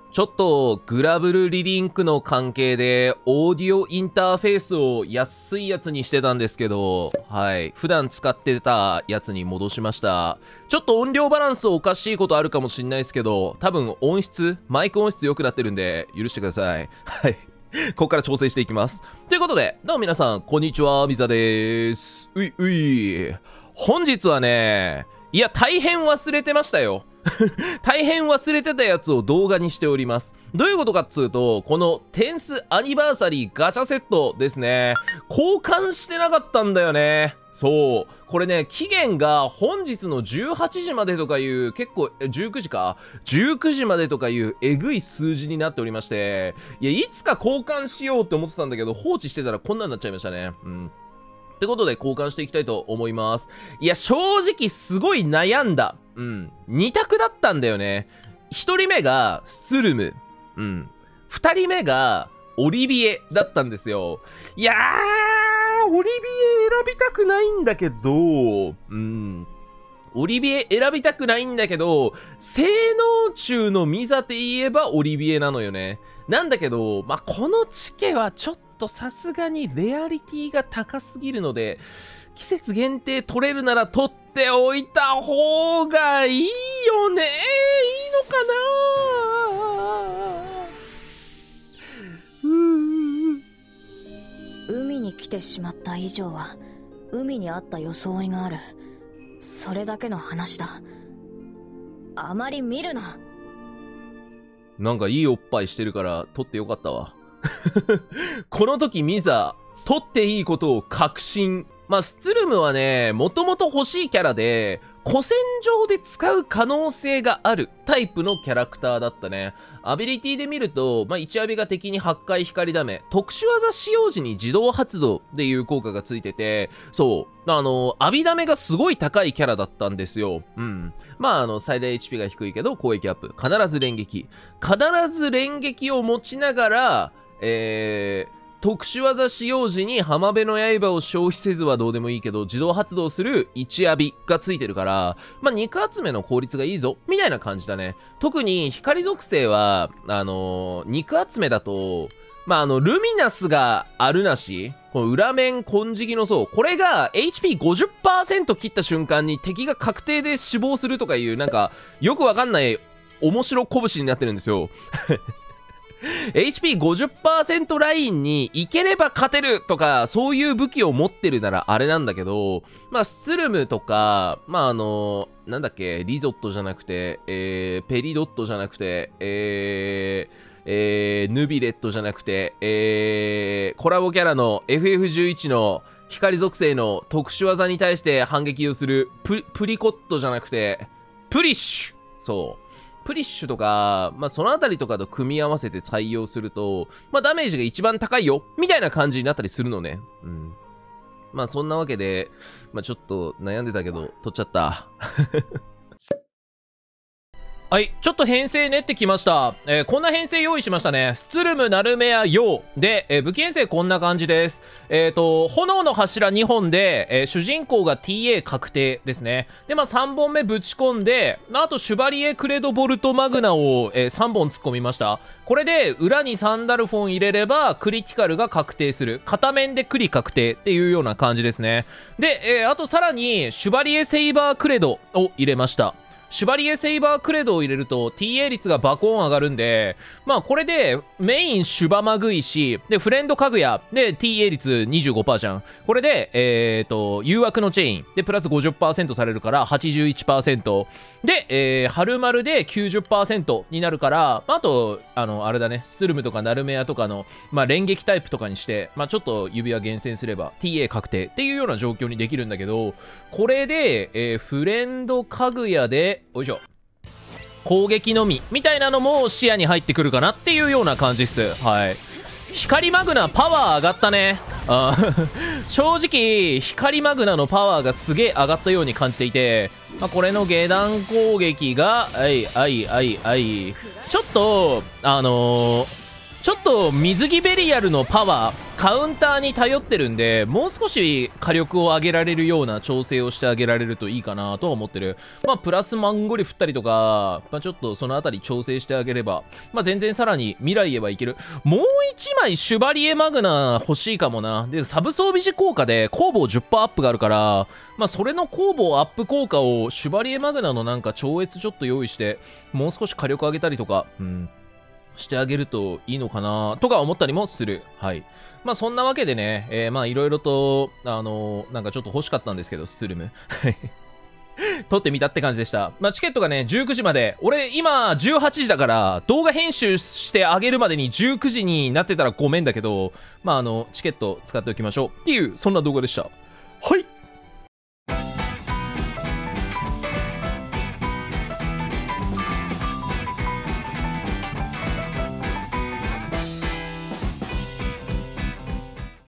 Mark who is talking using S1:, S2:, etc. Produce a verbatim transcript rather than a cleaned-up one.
S1: ちょっとグラブルリリンクの関係でオーディオインターフェースを安いやつにしてたんですけど、はい。普段使ってたやつに戻しました。ちょっと音量バランスおかしいことあるかもしんないですけど、多分音質、マイク音質良くなってるんで許してください。はい。ここから調整していきます。ということで、どうも皆さん、こんにちは、ミザでーす。ういうい。本日はね、いや、大変忘れてましたよ。大変忘れてたやつを動画にしております。どういうことかっつうと、このテンスアニバーサリーガチャセットですね。交換してなかったんだよね。そう。これね、期限が本日のじゅうはちじまでとかいう、結構、じゅうくじか ?じゅうくじまでとかいうえぐい数字になっておりまして、いや、いつか交換しようって思ってたんだけど、放置してたらこんなになっちゃいましたね。うん。ってことで交換していきたいと思います。いや、正直すごい悩んだ。うん。に択だったんだよね。ひとりめがスツルム。うん。ふたりめがオリビエだったんですよ。いやー、オリビエ選びたくないんだけど、うん。オリビエ選びたくないんだけど、性能中のミザって言えばオリビエなのよね。なんだけど、まあ、このチケはちょっとさすがにレアリティが高すぎるので、季節限定取れるなら取っておいた方がいいよね。いいのかな。うー
S2: 海に来てしまった以上は海にあった装いがある。それだけの話だ。あまり見るな。
S1: なんかいいおっぱいしてるから取ってよかったわ。この時ミザ取っていいことを確信。まあ、スツルムはね、もともと欲しいキャラで、古戦場で使う可能性があるタイプのキャラクターだったね。アビリティで見ると、まあ、いちアビが敵にはちかい光ダメ、特殊技使用時に自動発動っていう効果がついてて、そう、あの、アビダメがすごい高いキャラだったんですよ。うん。まあ、あの、最大 エイチピー が低いけど、攻撃アップ。必ず連撃。必ず連撃を持ちながら、えー、特殊技使用時に浜辺の刃を消費せずはどうでもいいけど、自動発動するいちアビがついてるから、まあ、肉集めの効率がいいぞ、みたいな感じだね。特に光属性は、あのー、肉集めだと、まあ、あの、ルミナスがあるなし、この裏面金色の層、これが エイチピーごじゅっパーセント 切った瞬間に敵が確定で死亡するとかいう、なんか、よくわかんない面白拳になってるんですよ。エイチピーごじゅっパーセント ラインに行ければ勝てるとか、そういう武器を持ってるならあれなんだけど、まあ、スツルムとか、まあ、あの、なんだっけ、リゾットじゃなくて、えー、ペリドットじゃなくて、えー、えー、ヌビレットじゃなくて、えー、コラボキャラの エフエフじゅういち の光属性の特殊技に対して反撃をするプ、プリコットじゃなくて、プリッシュ。そう。プリッシュとか、まあ、そのあたりとかと組み合わせて採用すると、まあ、ダメージが一番高いよみたいな感じになったりするのね。うん。まあ、そんなわけで、まあ、ちょっと悩んでたけど、取っちゃった。はい、ちょっと編成練ってきました。えー、こんな編成用意しましたね。スツルム、ナルメア、ヨウで、えー、武器編成こんな感じです。えっと、炎の柱にほんで、えー、主人公が ティーエー 確定ですね。で、まあ、さんぼんめぶち込んで、まあ、あと、シュバリエ、クレドボルト、マグナを、えー、さんぼん突っ込みました。これで、裏にサンダルフォン入れれば、クリティカルが確定する。片面でクリ確定っていうような感じですね。で、えー、あと、さらに、シュバリエ、セイバー、クレドを入れました。シュバリエセイバークレドを入れると ティーエー 率がバコーン上がるんで、まあこれでメインシュバマグイし、でフレンドカグヤで ティーエー 率 にじゅうごパーセント じゃん。これで、えっと、誘惑のチェインでプラス ごじゅっパーセント されるから はちじゅういちパーセント。で、えー、春丸で きゅうじゅっパーセント になるから、あと、あの、あれだね、スツルムとかナルメアとかの、まあ連撃タイプとかにして、まあちょっと指輪厳選すれば ティーエー 確定っていうような状況にできるんだけど、これで、えー、フレンドカグヤで、よいしょ。攻撃のみみたいなのも視野に入ってくるかなっていうような感じっす。はい。光マグナパワー上がったね。あ正直光マグナのパワーがすげえ上がったように感じていて、まあ、これの下段攻撃がはいはいはいはいちょっとあのーちょっと水着ベリアルのパワー、カウンターに頼ってるんで、もう少し火力を上げられるような調整をしてあげられるといいかなとは思ってる。まあ、プラスマンゴリ振ったりとか、まあ、ちょっとそのあたり調整してあげれば、まあ、全然さらに未来へはいける。もう一枚シュバリエマグナ欲しいかもな。で、サブ装備時効果で攻防 じゅっパーセント アップがあるから、まあ、それの攻防アップ効果をシュバリエマグナのなんか超越ちょっと用意して、もう少し火力上げたりとか、うん。してあげるといいのかなとか思ったりもする。はい。まあそんなわけでね、えー、まあいろいろと、あのー、なんかちょっと欲しかったんですけど、スツルム。撮ってみたって感じでした。まあチケットがね、じゅうくじまで。俺今じゅうはちじだから、動画編集してあげるまでにじゅうくじになってたらごめんだけど、まああの、チケット使っておきましょう。っていう、そんな動画でした。はい。